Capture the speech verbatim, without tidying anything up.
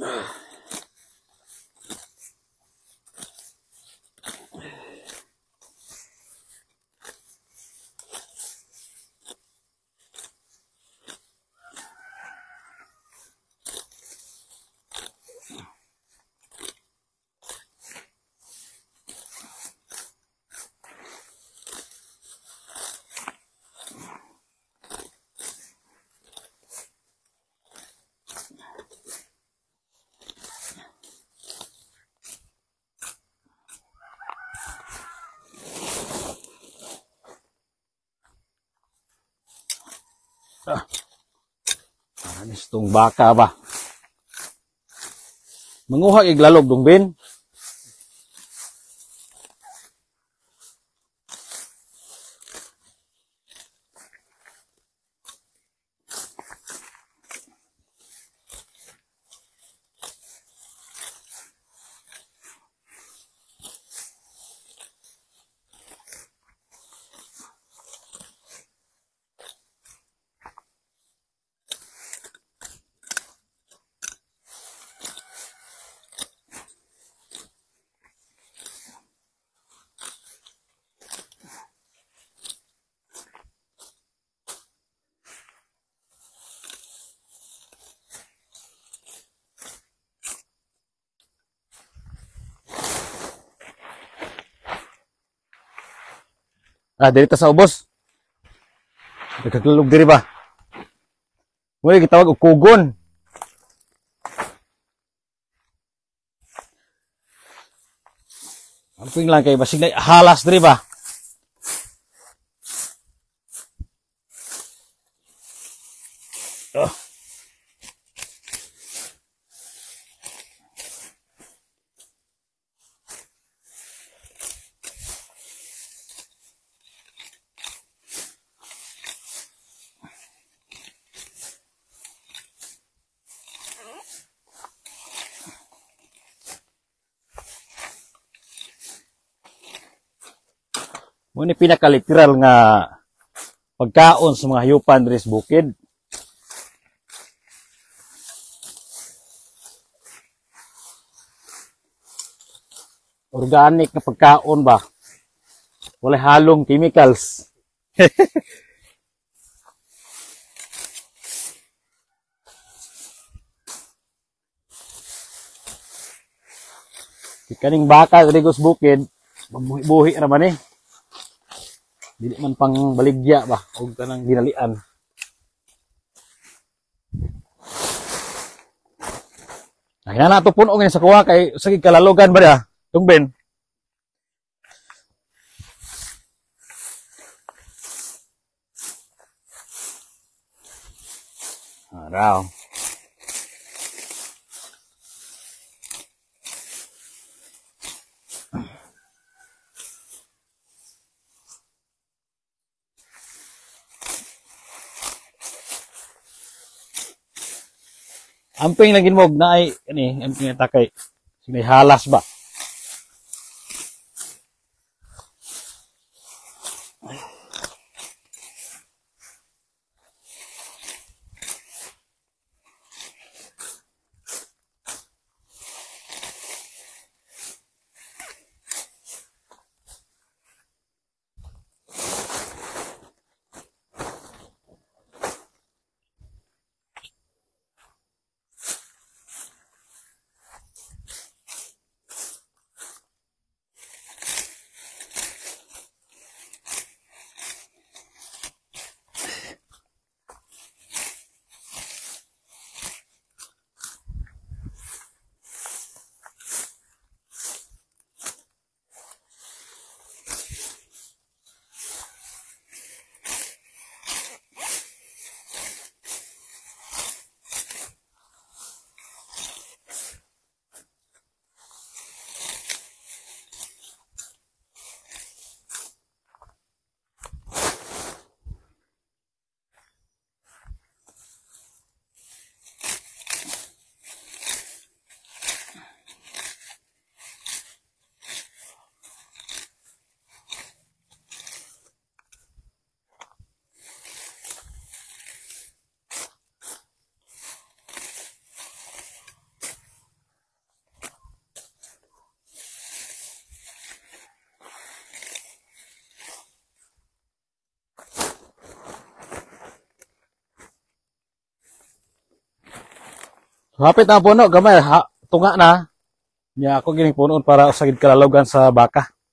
Ah, anis tong baka ba? Manguha iglalog dong bin. Ah, dito sa ubos. Nagkaklalog diri ba? Muli gitawag og kugon. Amping lang kay basig na halas diri ba? Oh. Muni pinaka-literal nga pagkaon sa mga hayupan diri sa bukid. Organic na pagkaon ba? Wala halong chemicals. Kaning baka diri sa bukid, mabuhi-buhi naman eh. Dili man pang baligya ba o kanang ginalian. Ay na nato puno ngin sa kuha kay sige kalalogan ba dia? Tungben. Araw. Amping lagi mo na ay ani amping takay may halas ba. Hapit na ang puno, gamay, ha, tunga na. Nya ako gining punon para sa gid kalalogan sa baka.